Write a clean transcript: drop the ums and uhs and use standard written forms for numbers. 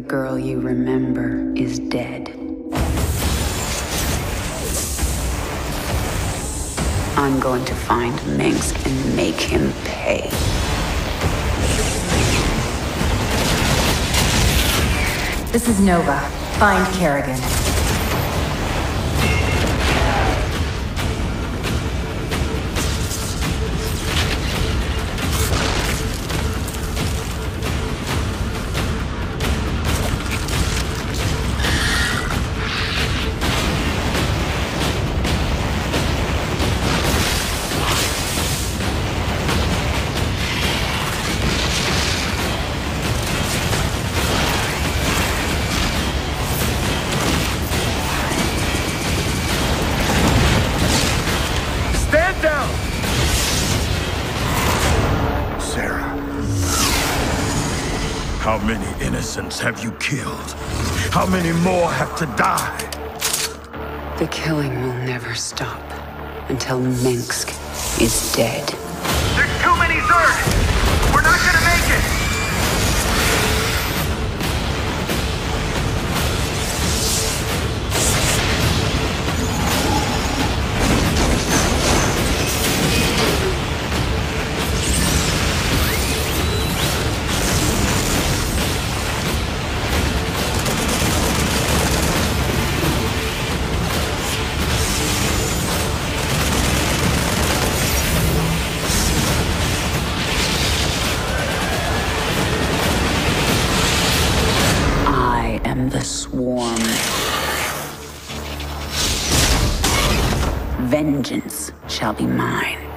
girl you remember is dead. I'm going to find Mengsk and make him pay. This is Nova. Find Kerrigan. How many innocents have you killed? How many more have to die? The killing will never stop until Mengsk is dead. There's too many Zerg! We're not gonna make it! The swarm. Vengeance shall be mine.